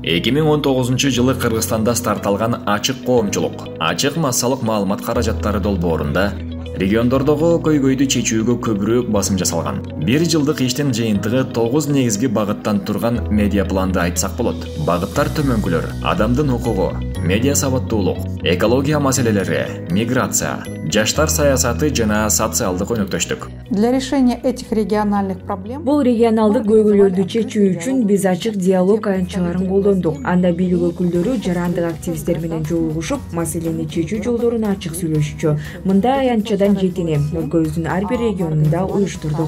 2019 Кыргызстанда старт алган ачык коомчулук, ачык массалык маалымат каражаттары долбоорунда региондордогу көйгөйдү чечүүгө көбүрөөк басым жасалган. 1 жылдык иштин жыйынтыгы 9 негизги багыттан турган медиа планды айтсак болот. Багыттар төмөнкүлөр: адамдын укугу, медиа сабаттуулук, экология маселелери, миграция, жаштар саясаты жана социалдык өнөктөштүк. Для решения этих региональных проблем бул регионалдык көйгөйлөрдү чечүү үчүн биз ачык диалог аянтчаларын колдондук. Анда бийлик өкүлдөрү жарандык активисттер менен жолугушуп, маселени чечүү жолдорун ачык сүйлөшчү. Мында аянтчадан жетини өлкөбүздүн ар бир регионунда уюштурдук.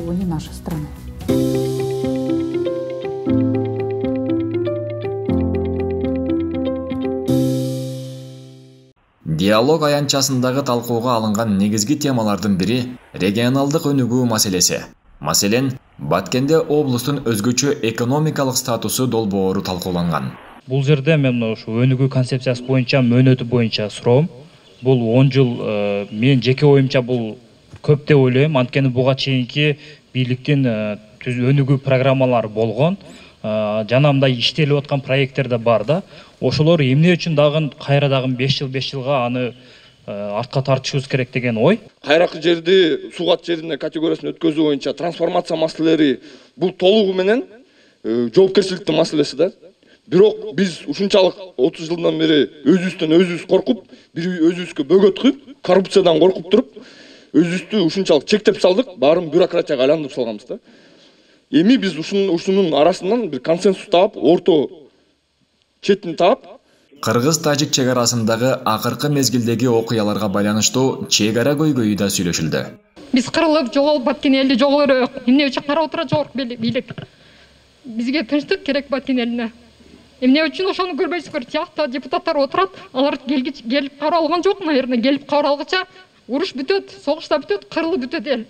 Диалог аянтчасындагы талкууга алынган негизги темалардын бири регионалдык өнүгүү маселеси. Маселен, Баткенде облустун өзгөчө экономикалык статусу долбоору талкууланган. Бул жерде мен ушу өнүгүү концепциясы боюнча, мөөнөтү боюнча суроом. Бул 10 жыл мен жеке оюмча бул көп деп ойлойм. Анткени буга чейинки бийликтин өнүгүү программалары болгон. Жана мындай иштелип аткан проекттер да бар да. Ошолор эмне үчүн дагы кайра дагы 5 жылга аны артка тартышыбыз керек деген ой. Кайракы жерди сугат жерине категориясын өткөзүү боюнча трансформация маселелери бул толугу менен жоопкерчиликтин маселеси да. Бирок биз ушунчалык 30 жылдан бери өзүбүздөн коркуп, бир өзүбүзгө бөгөт куюп, коррупциядан коркуп туруп, өзүбүздү ушунчалык чектеп салдык, баарын бюрократияга айландырып салганбыз да. Эми биз ушунун арасынан бир консенсус таап, орто четин таап, Кыргыз-Тажик чек арасындагы акыркы мезгилдеги окуяларга байланыштуу чек ара көйгөйү да сүйлөшүлдү. Биз кырылып, жоголуп Баткен элди жоголору эмне үчүн карап отура жогорку бийлик. Бизге тынчтык керек Баткен элине. Эмне үчүн ошону көрбөйсүздөр? Тиякта депутаттар отурат, алар келип кабыл алган жок, наверное, келип кабыл алгыча уруш бүтөт, согуш да бүтөт, кырылып бүтөт эл.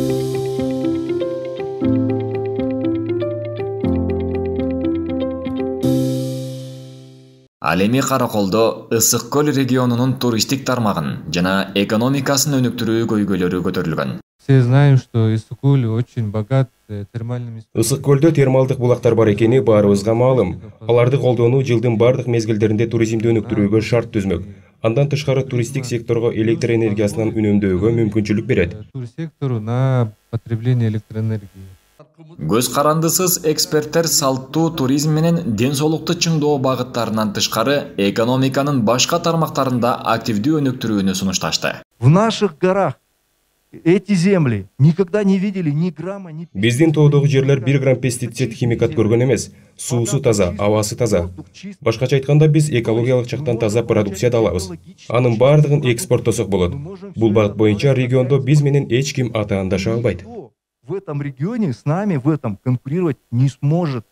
Ал эми Караколдо Ысык көл регионунун туристтик тармагын жана экономикасын өнүктүрүү көйгөйлөрү көтөрүлгөн. Все знаем, что Ысык-Көл очень богат термальными. Ысык-Көлдө термалдык булактар бар экени баарыбызга маалым. Аларды колдонуу жылдын бардык мезгилдеринде туризмди өнүктүрүүгө шарт түзмөк. Андан тышкары туристтик секторго электр энергиясынан үнөмдөөгө мүмкүнчүлүк берет. Сектору на потребление электроэнергии. Көз карандысыз эксперттер салттуу туризм менен ден соолукту чыңдоо багыттарынан тышкары экономиканын башка тармактарында активдүү өнүктүрүүнү сунушташты. В наших горах эти земли никогда не видели ни грамма, ни... Биздин тоодогу жерлер 1 грамм пестицид, химикат көргөн эмес. Суусу таза, абасы таза. Башкача айтканда биз экологиялык жактан таза продукция да алабыз. Анын бардыгын экспорттосок болот. Бул багыт боюнча региондо биз менен эч ким атаандаша албайт. В этом регионе с нами в этом конкурировать не сможет.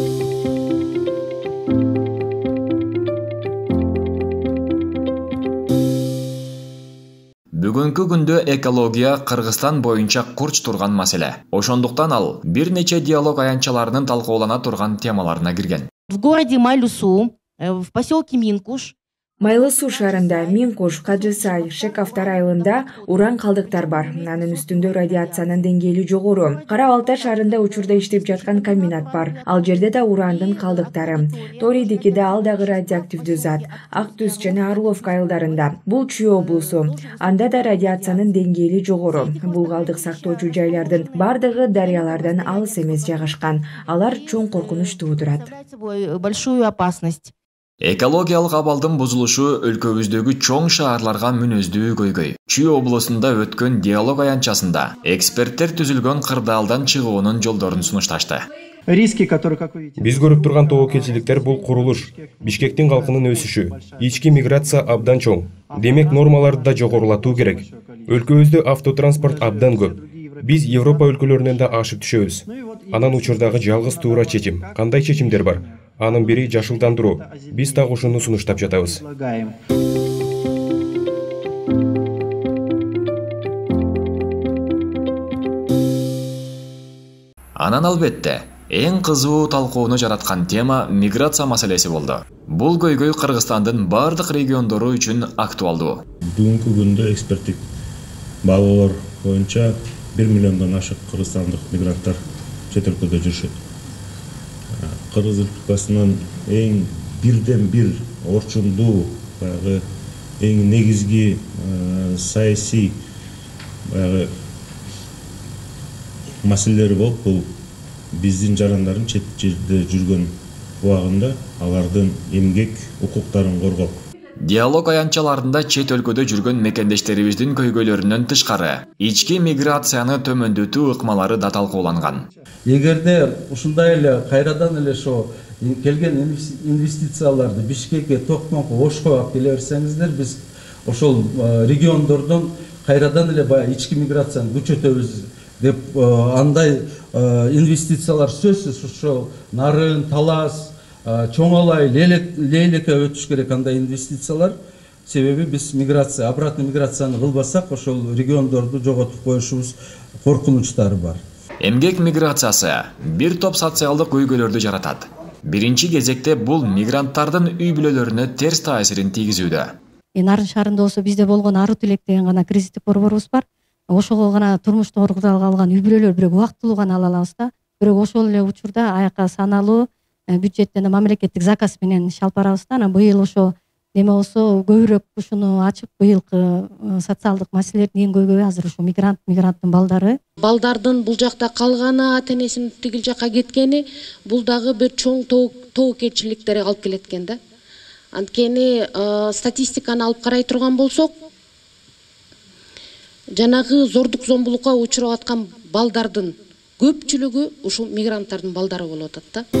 Бүгүнкү күндө экология Кыргызстан боюнча курч турган маселе. Ошондуктан ал бир нече диалог аянтчаларынын талкуулана турган темаларына кирген. В городе Майлусу, в поселке Минкуш, Майлы суу шаарында Минкуш, Каджысай, Шекавтар айылында уран калдыктар бар. Анын үстүндө радиациянын деңгээли жогору. Кара Балта шаарында учурда иштеп жаткан комбинат бар. Ал жерде да урандын калдыктары. Торийдикиде ал дагы радиоактивдүү зат. Ак Түз жана Орловка айылдарында. Бул Чүй облусу. Анда да радиациянын деңгээли жогору. Бул калдык сактоочу жайлардын бардыгы дарыялардан алыс эмес жайгашкан. Алар чоң коркунуч туудурат. Большую опасность. Экологиялык абалдын бузулушу өлкөбүздөгү чоң шаарларга мүнөздүү көйгөй. Чүй облусунда өткөн диалог аянтчасында эксперттер түзүлгөн кырдаалдан чыгуунун жолдорун сунушташты. Риски, которые, как вы видите, биз көрүп турган тобокелчиликтер бул курулуш, Бишкектин калкынын өсүшү, ички миграция абдан чоң. Демек нормаларды да жогорулатуу керек. Өлкөбүздө автотранспорт абдан көп. Биз Европа өлкөлөрүнөн да ашып түшөбүз. Анан учурдагы жалгыз туура чечим. Кандай чечимдер бар? Анын бири жашылдандыруу. Биз так ушуну сунуштап жатабыз. Анан албетте, эң кызуу талкууну жараткан тема миграция маселеси болду. Бул көйгөй Кыргызстандын бардык региондору үчүн актуалдуу. Бүгүнкү күндө эксперттик баалоолор боюнча 1 миллиондон ашык кыргызстандык мигранттар чет өлкөдө жүрүшөт. Кыргыз Республикасынын эң бирден бир орчундуу баягы эң негизги саясий баягы маселелери болуп, бул биздин жарандардын чет жерде жүргөн убагында алардын эмгек укуктарын коргоп. Диалог аянтчаларында чет өлкөдө жүргөн мекендештерибиздин көйгөйлөрүнөн тышкары ички миграцияны төмөндөтүү ыкмалары да талкууланган. Эгерде ушундай эле кайрадан эле ошо келген инвестицияларды Бишкекке, Токмокко, Ошко алып келе берсеңиздер, биз ошол региондордон кайрадан эле баягы ички миграцияны күчөтөбүз деп андай инвестициялар сөзсүз ошол Нарын, Талас, Чоңалай, Лейлекке өтүш керек андай инвестициялар. Себеби биз миграция, обратный миграцияны кылбасак, ошол региондорду жоготуп коюшубуз коркунучтары бар. Эмгек миграциясы бир топ социалдык көйгөйлөрдү жаратат. Биринчи кезекте бул мигранттардын үй бүлөлөрүнө терс таасирин тийгизүүдө. Нарын шаарында болсо бизде болгон Ару Тилек деген гана кризистик борборубуз бар. Ошого гана турмуштук оргуталып алган үй бүлөлөр бирок убактылуу гана ала алабыз да. Бирок ошол эле учурда аяка саналуу бюджеттен мамлекеттик заказ менен иш алып барабыз да. Быйыл ошо неме болсо көбүрөөк ушуну ачып, быйылкы социалдык маселелердин эң көйгөйү азыр ушу мигранттын балдары. Балдардын бул жакта калганы, ата-энесинин тигил жакка кеткени бул дагы бир чоң тобокелчиликтерге алып келет экен да. Анткени статистиканы алып карай турган болсок, жанагы зордук зомбулукка учурап аткан балдардын көпчүлүгү ушул мигранттардын балдары болуп атат да.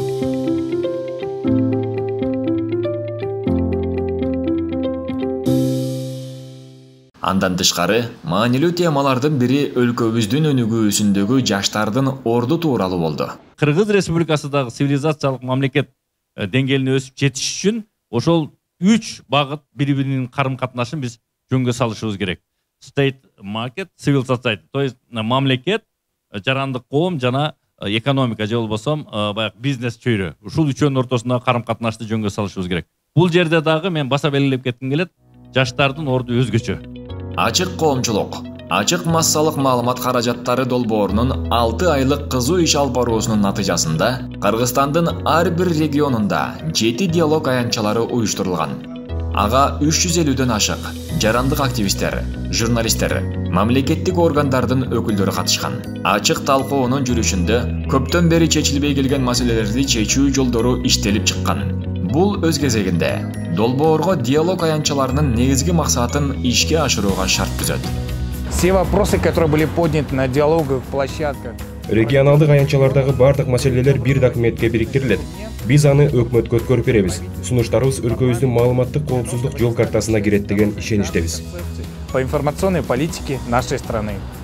Андан тышкары, маанилүү темалардын бири өлкөбүздүн өнүгүүсүндөгү жаштардын орду тууралуу болду. Кыргыз Республикасындагы цивилизациялык мамлекет деңгээлине өсүп жетиш үчүн ошол 3 багыт бири-биринин карым-катнашын биз жөнгө салышыбыз керек. State market, civil society, то есть мамлекет, жарандык коом жана экономика же болбосо баягы бизнес чөйрө. Ушул үчөөнүн ортосундагы карым-катнашты жөнгө салышыбыз керек. Бул жерде дагы мен баса белгилеп кетким келет, жаштардын орду өзгөчө. Ачык коомчулук, ачык массалык маалымат каражаттары долбоорунун 6 айлык кызуу иш алып баруусунун натыйжасында Кыргызстандын ар бир регионунда 7 диалог аянтчалары уюштурулган. Ага 350дөн ашык жарандык активисттер, журналисттер, мамлекеттик органдардын өкүлдөрү катышкан. Ачык талкуунун жүрүшүндө көптөн бери чечилбей келген маселелерди чечүү жолдору иштелип чыккан. Бул өз кезегинде долбоорго диалог аянтчаларынын негизги максатын ишке ашырууга шарт түзөт. Все вопросы, которые были подняты на диалоговых площадках. Регионалдык аянтчалардагы бардык маселелер бир документке бириктирилет. Биз аны өкмөткө өткөрүп беребиз. Сунуштарыбыз өлкөбүздүн маалыматтык коопсуздук жол картасына кирет деген ишеничтебиз. По информационной политике нашей страны.